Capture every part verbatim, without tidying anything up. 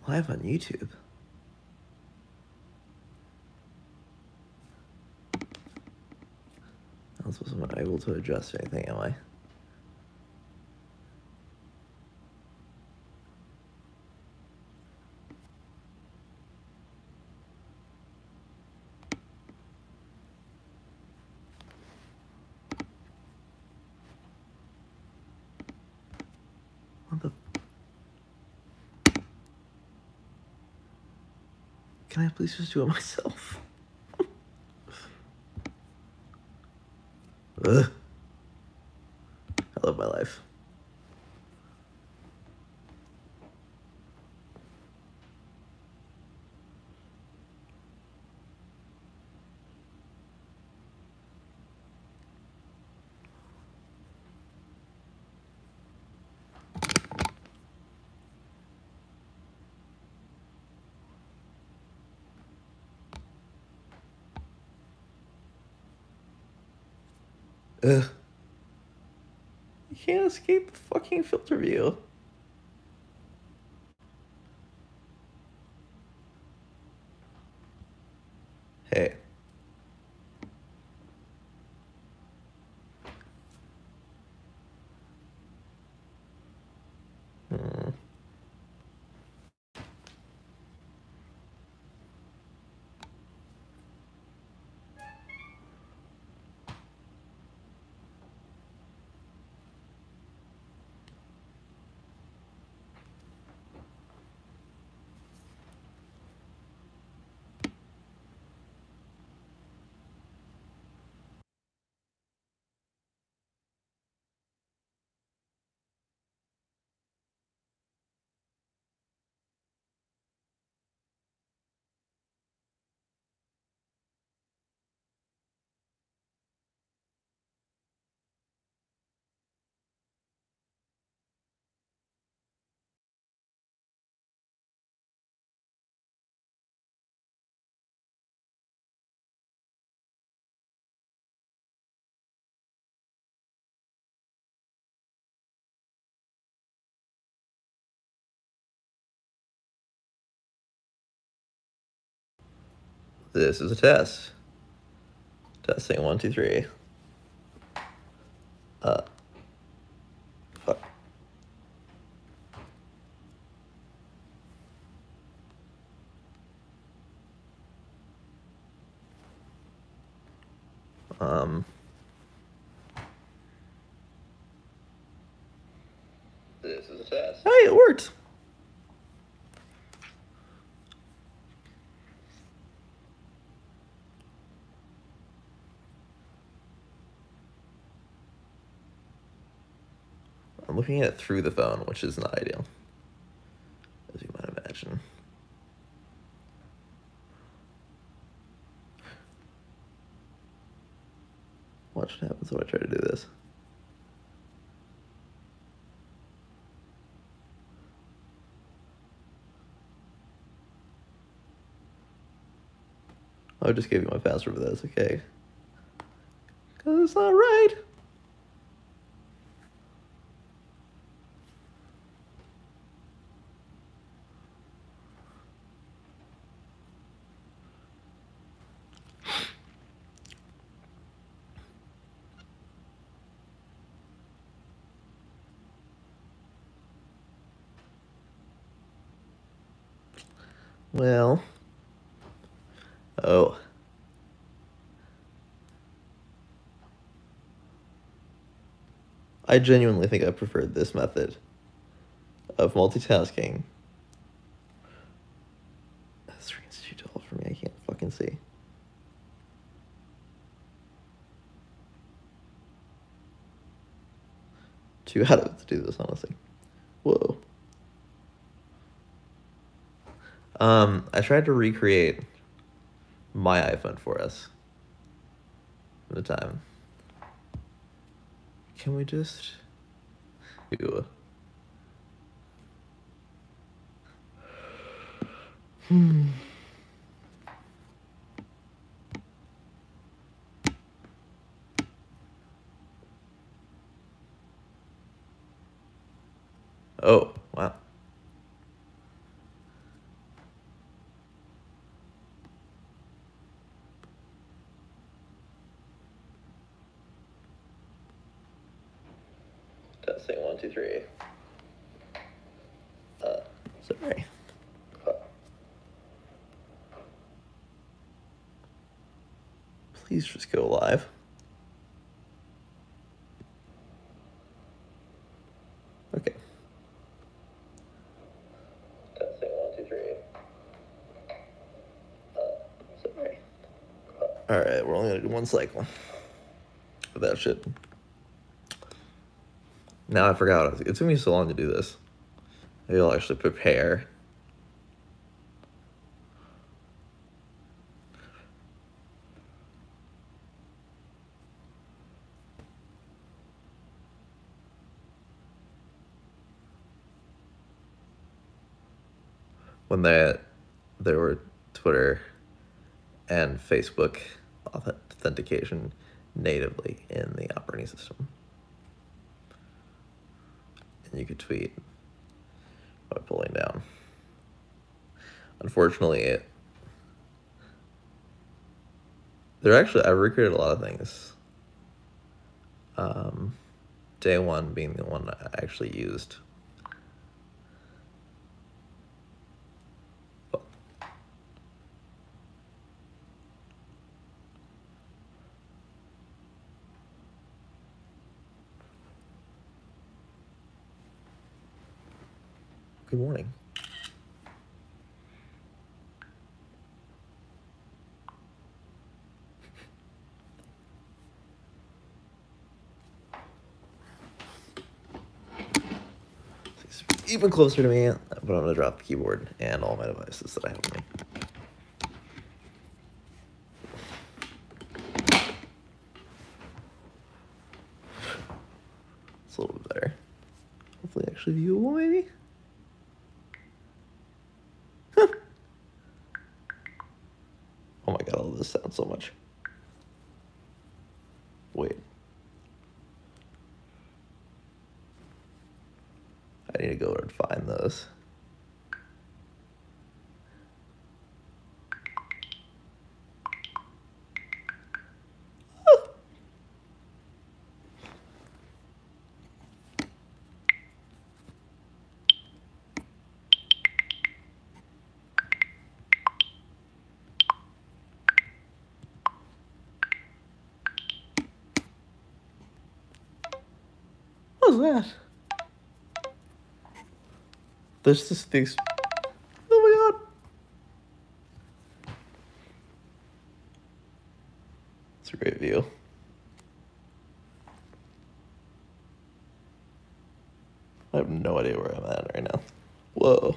Live on YouTube. I don't suppose I'm not able to adjust anything, am I? What the? Can I please just do it myself? Ugh. I love my life. Ugh. You can't escape the fucking filter view. Hey. Hmm. This is a test. Testing one, two, three. Uh. Fuck. Um. This is a test. Hey, it worked. I'm looking at it through the phone, which is not ideal, as you might imagine. Watch what happens when I try to do this. I just gave you my password for this, okay? Because it's not right. Well. Oh. I genuinely think I preferred this method of multitasking. The screen's too tall for me, I can't fucking see. Too out of it to do this, honestly. Whoa. Um, I tried to recreate my iPhone for us at the time. Can we just do Hmm. Oh, wow. Testing one, two, three. Uh, sorry. Please just go live. Okay. Testing one, two, three. Uh, sorry. All right, we're only gonna do one cycle of that shit. Now I forgot. It took me so long to do this. Maybe I'll actually prepare. When they, there were Twitter and Facebook authentication natively in the operating system. And you could tweet by pulling down. Unfortunately, it, there actually, I recreated a lot of things. Um, day one being the one I actually used. Good morning. Even closer to me, but I'm gonna drop the keyboard and all my devices that I have with me. It's a little bit better. Hopefully actually viewable, maybe? Oh my god, all this sounds so much. Wait. I need to go and find those. Oh. What was that? There's this thing. Oh my god. It's a great view. I have no idea where I'm at right now. Whoa.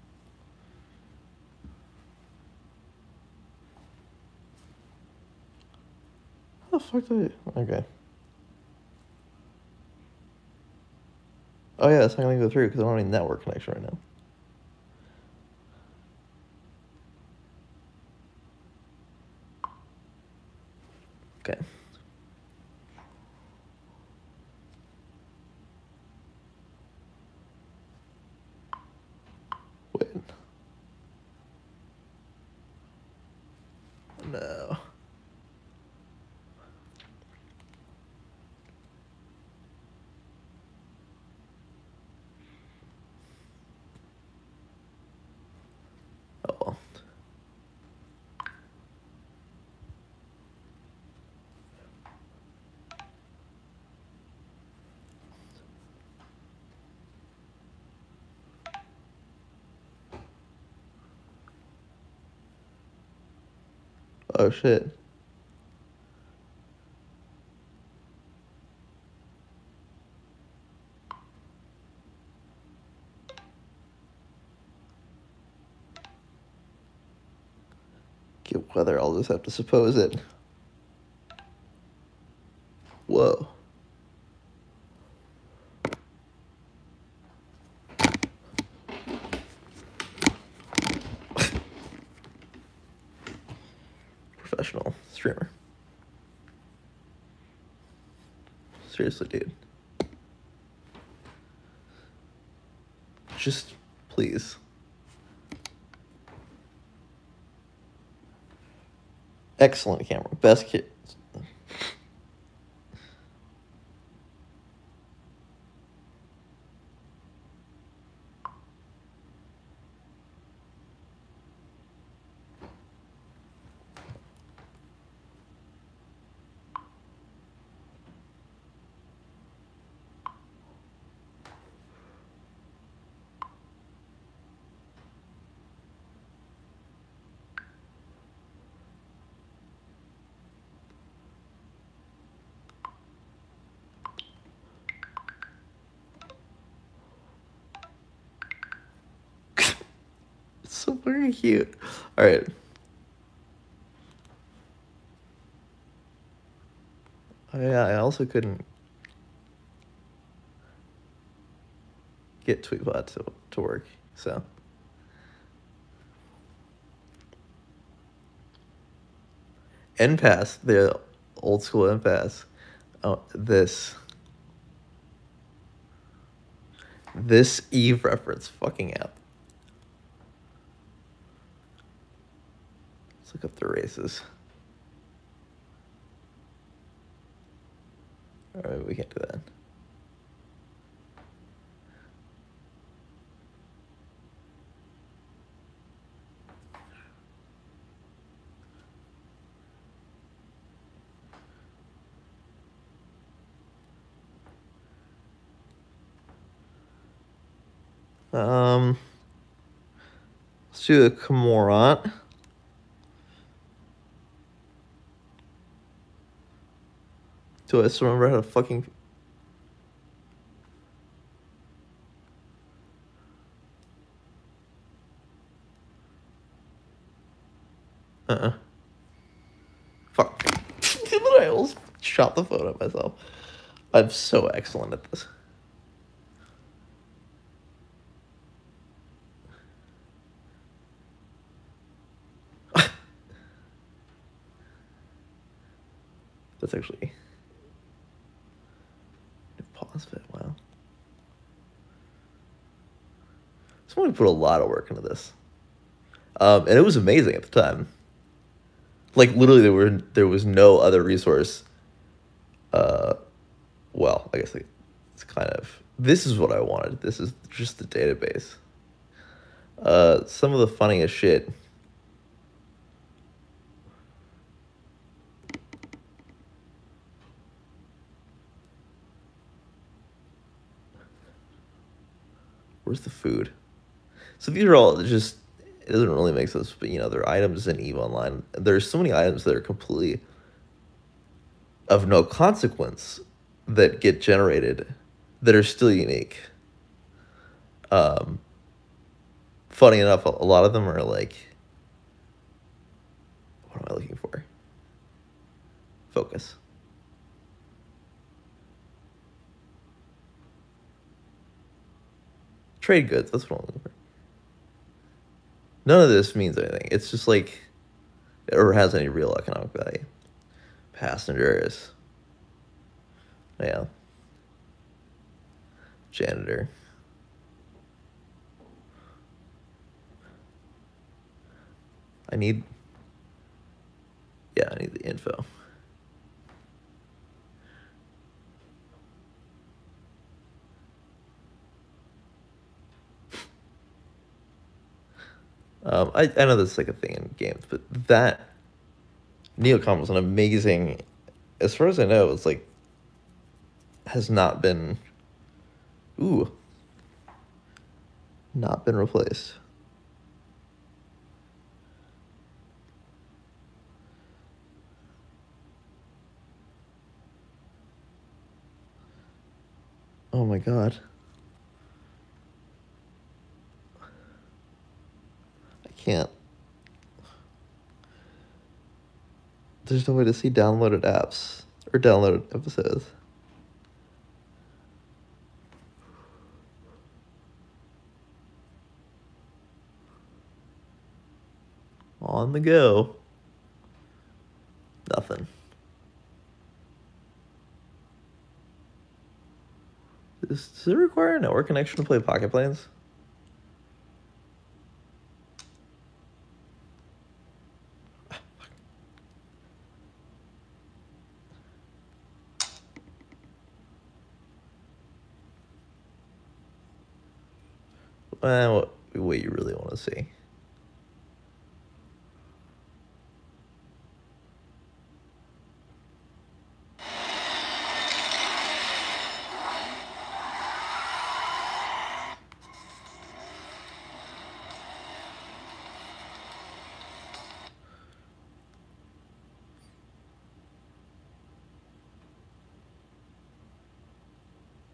How the fuck did I... Okay. Oh yeah, that's not gonna go through because I don't have any network connection right now. Okay. Wait. No. Oh well. Oh shit. Get weather, I'll just have to suppose it. Whoa. Professional streamer. Seriously, dude. Just please. Excellent camera. Best kit. It's so fucking cute. All right. Oh, yeah, I also couldn't get Tweetbot to, to work, so. N Pass, the old school N Pass. Oh, this. This Eve reference fucking app. Let's look up the races. All right, we can't do that. Um, let's do a Cormorant. Do I still remember how to fucking... Uh-uh. Fuck. I almost shot the phone at myself. I'm so excellent at this. That's actually... Pause fit, wow. Someone put a lot of work into this. Um, and it was amazing at the time. Like, literally, there were there was no other resource. Uh, well, I guess it's kind of... This is what I wanted. This is just the database. Uh, some of the funniest shit... Where's the food? So these are all just, it doesn't really make sense, but you know, there are items in EVE Online. There's so many items that are completely of no consequence that get generated that are still unique. Um, funny enough, a lot of them are like, what am I looking for? Focus. Trade goods, that's what I'm looking for. None of this means anything. It's just like, or has any real economic value. Passengers. Yeah. Janitor. I need, yeah, I need the info. Um, I, I know that's like a thing in games, but that Neocom was an amazing, as far as I know, it's like, has not been, ooh, not been replaced. Oh my God. I can't. There's no way to see downloaded apps or downloaded episodes. On the go. Nothing. Does, does it require a network connection to play Pocket Planes? Eh, what, what you really want to see.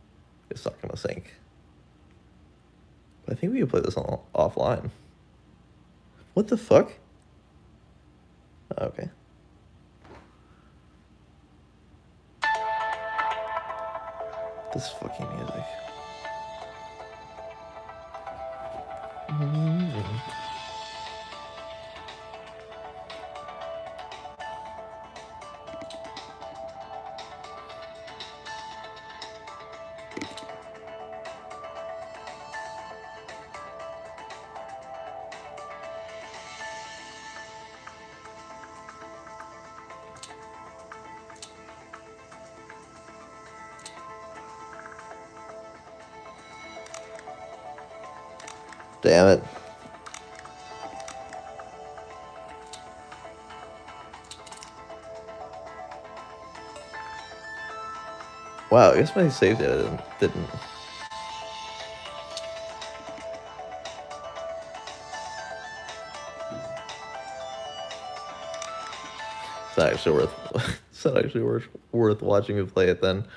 It's not gonna sync. But I think we can play this on offline. What the fuck? Okay. This fucking music. Mm-hmm. Damn it. Wow, I guess my save data didn't, didn't. It's not actually worth. It's not actually worth worth watching me play it then.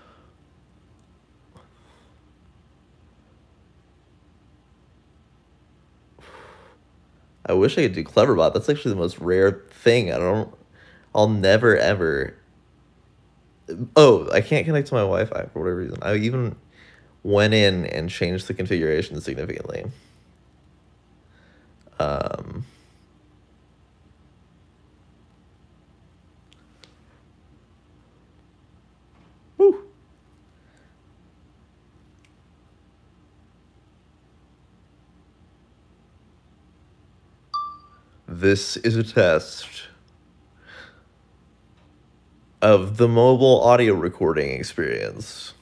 I wish I could do Cleverbot. That's actually the most rare thing. I don't. I'll never ever. Oh, I can't connect to my Wi-Fi for whatever reason. I even went in and changed the configuration significantly. Um. Whew. This is a test of the mobile audio recording experience.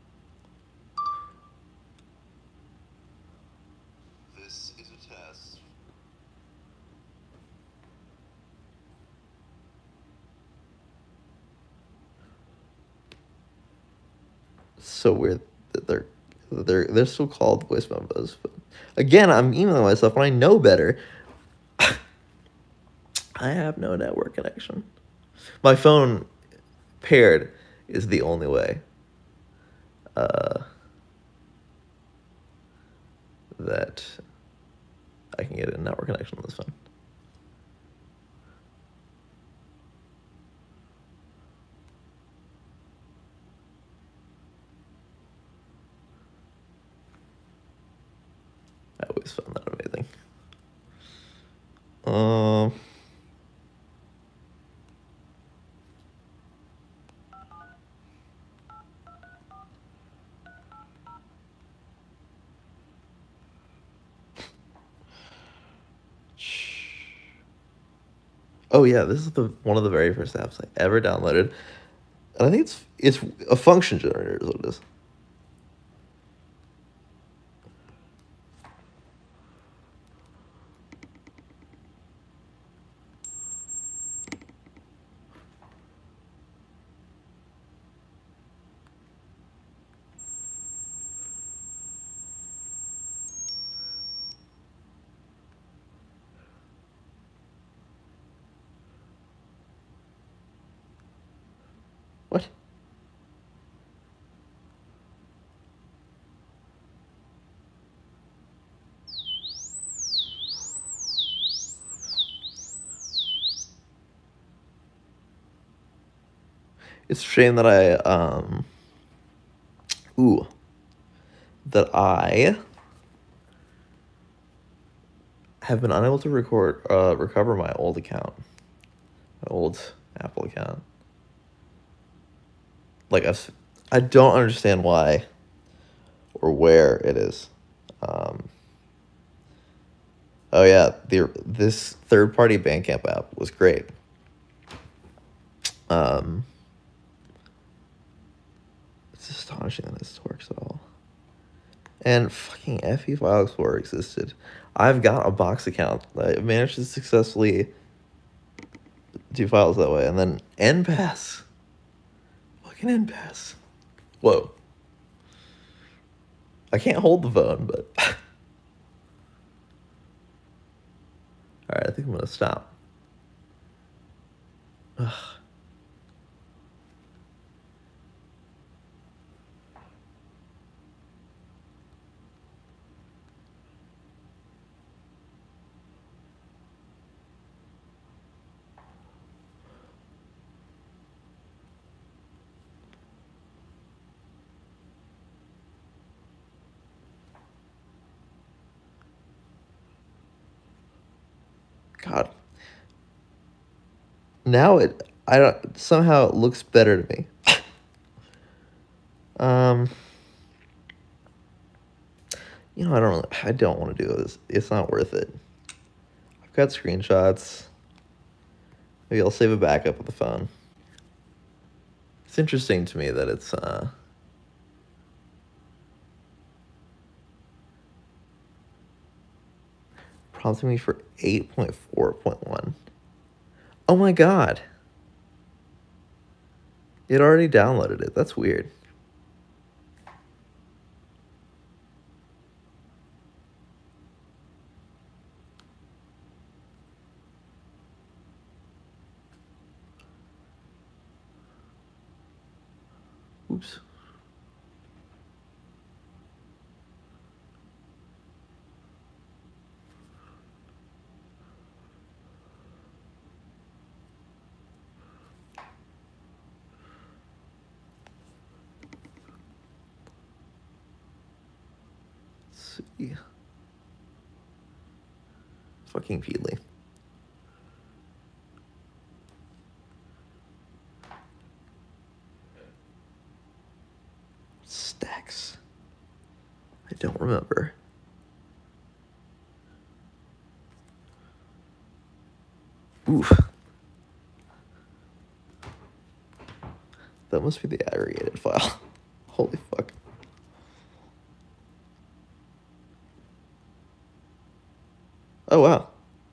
This is a test. So weird that they're they're they're still called voice memos. But again, I'm emailing myself and I know better. I have no network connection. My phone paired is the only way uh, that I can get a network connection on this phone. I always found that amazing. Um. Oh yeah, this is the one of the very first apps I ever downloaded, and I think it's it's a function generator is what it is. What? It's a shame that I um. Ooh. That I have been unable to record uh recover my old account, my old Apple account. Like I've, I don't understand why or where it is. Um, oh yeah, the this third party Bandcamp app was great. Um, it's astonishing that this works at all. And fucking F E File Explorer existed. I've got a box account. I managed to successfully do files that way. And then N Pass. Fucking N Pass. Whoa. I can't hold the phone, but... Alright, I think I'm gonna stop. Ugh. God. Now it, I don't, somehow it looks better to me. um, you know, I don't, I don't want to do this. It's not worth it. I've got screenshots. Maybe I'll save a backup of the phone. It's interesting to me that it's, uh, prompting me for eight point four point one. Oh my God. It already downloaded it. That's weird. Oops. Let's see. Fucking Peedly. Stacks. I don't remember. Oof. That must be the aggregated file. Holy fuck. Oh, wow.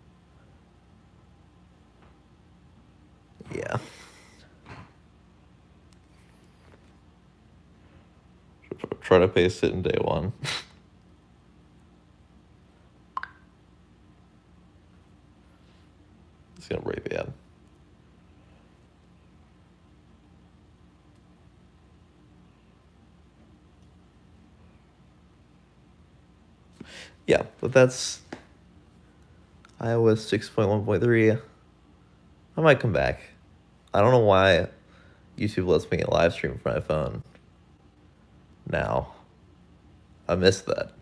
Yeah. Try to paste it in day one. It's gonna break bad. Yeah, but that's iOS six point one point three. I might come back. I don't know why YouTube lets me live stream from my phone now. I missed that.